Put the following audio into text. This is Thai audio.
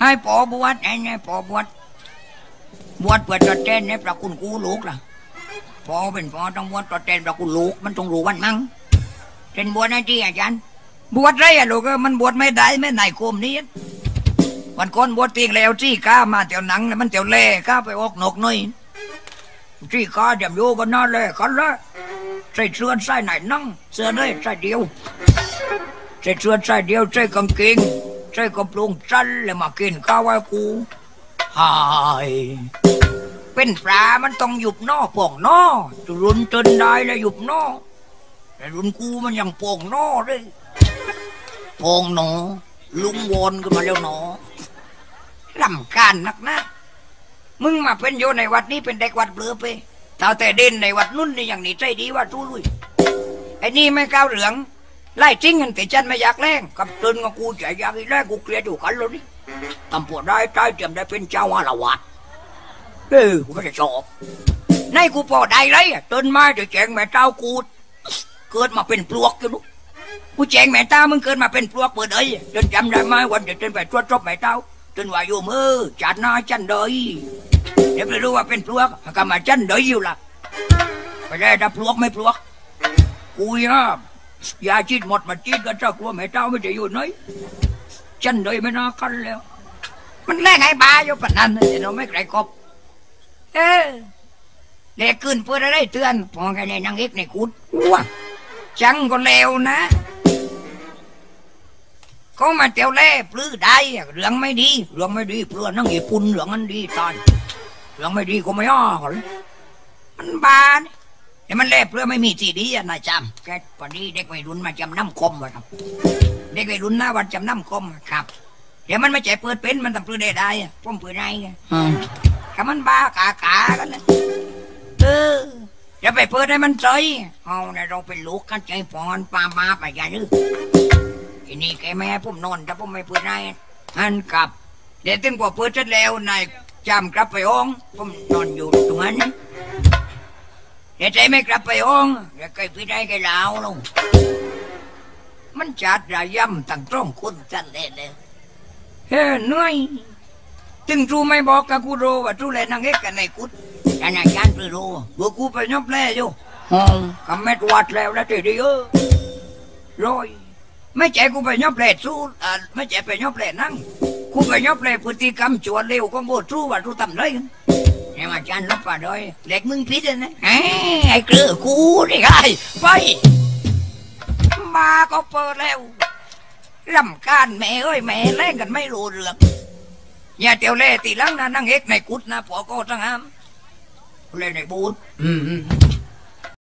ให้ปอบวชไอ้ปอบวชเปิดตัวเต้นในพระคุณกูลูกล่ะพอเป็นพอต้องบวชตัวเต้นพระคุณลูกมันต้องรู้วันมั้งเป็นบวชในที่อาจารย์บวชไรอะลูกมันบวชไม่ได้ไม่ไหนโคมนี้วันก่อนบวชตีงแล้วจี้ข้ามาเตียวหนังมันเตียวเล่ข้าไปออกนกหน่อยจี้ข้าเดี๋ยวโยกันนอนเลยกันละใส่เสื้อใส่ไหนนั่งเสื้อได้ใส่เดียวใส่เสื้อใส่เดียวใส่กางเกงใส่กระโปรงสั้นเลยมากินข้าวไว้กูหายเป็นปลามันต้องหยุบนอป่องนอรุนจนได้แล้วหยุบนอแต่รุนกูมันยังป่องนอเลยป่องหนอลุงวนขึ้นมาแล้วหนอลำการนักนะมึงมาเป็นโยในวัดนี้เป็นเด็กวัดเบลือไปเท่าแต่เด่นในวัดนุ่นนี่อย่างนี้ใจดีว่าทุลุยไอ้นี่ไม่ก้าวเหลืองไล่จริงกันแต่ฉันไม่อยากแรงกับตื่นกับกูใจอยากอีแรงกูเกลียดอยู่กันเลยนี่ตำปวดได้ใจเตรียมได้เป็นเจ้าอาละวาดกูไม่ได้ชอบในกูพอได้เลยตื่นมาจะแจงแม่เจ้ากูเกิดมาเป็นปลวกอยู่ลูกกูแจงแม่เจ้ามึงเกิดมาเป็นปลวกเปิดเลยจนจำได้ไหมวันเด็กจนไปตรวจสอบแม่เจ้าจนว่าอยู่มือจัดหน้าจันเดยเดี๋ยวไปรู้ว่าเป็นปลวกก็มาจันเดยอยู่ละไปได้ถ้าปลวกไม่ปลวกกูยาจีดหมดมาจีดก็เจ้ากลัวแม่เจ้าไม่จะอยู่ไหนจันเดยไม่น่าคันแล้วมันแรงไอ้บ้าอยู่ปะนั้นแต่เราไม่ไกลกบเด็กขึ้นเพื่อได้เตือนพอกันในนางเอกในกุดว้าจังก็เลวนะเขามาเตียวเล่ปลื้อได้เรื่องไม่ดีเพื่อนั่งญี่ปุ่นเรื่องนั้นดีตายเรื่องไม่ดีก็ไม่อ้อมันบานแต่มันเล่เพื่อไม่มีที่ดีนะจำแกพอดีเด็กวัยรุ่นมาจำน้ำคมวะครับเด็กวัยรุ่นหน้าวันจำน้ำคมครับเดี๋ยวมันไม่ใจเปิดเป็นมันทำปลื้อได้ป้อมปลื้อได้ไงถ้ามันบ้ากากันเลยอย่าไปเปิดให้มันใจเอาเนี่ยเราเป็นลูกกันใจปอนปามาไปอย่าดื้อทีนี้แกแม่ผมนอนถ้าผมไม่เปิดให้อันกลับเดี๋ยวถึงพอเปิดเสร็จแล้วนายจำกลับไปห้องผมนอนอยู่ตรงนั้นเดี๋ยวใจไม่กลับไปห้องเดี๋ยวใครไปได้ใครลาวลงมันจัดระย่ำตั้งตรงคุณจันเลยเฮ้เหนื่อยถึงจูไม่บอกกับกูรู้ว่าจูเลยนั่งเอ็กกันในกุดแต่นายยันไปรู้ว่ากูไปยบแล่อยู่กับแม่วัดแล้วนะทีเดียวรอยไม่ใจกูไปยบแล่สู้ไม่ใจไปยบแล่นั่งกูไปยบแล่พฤติกรรมจวนเร็วก็โมจูว่าจูทำไรกันเนี่ยมาจันลบป่าดอยเด็กมึงพิษนะไอ้เกลือกูนี่ไงไปมาก็เปิดแล้วรำคาญแม่เอ้ยแม่เล่นกันไม่รู้เรื่องอย่าเตียวเล่ตีลังนะนั่งเอกในกุดนะพอก็ทั้งห้ามเล่นในบูธ